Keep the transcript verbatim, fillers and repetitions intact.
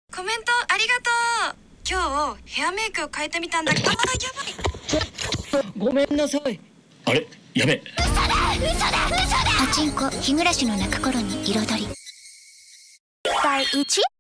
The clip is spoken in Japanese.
コメントありがとう。今日ヘアメイクを変えてみたんだけど、あーやばい。 ごめんなさい。あれ、やべ。 嘘だ嘘だ嘘だ。パチンコ日暮らしの中頃に彩り。第一。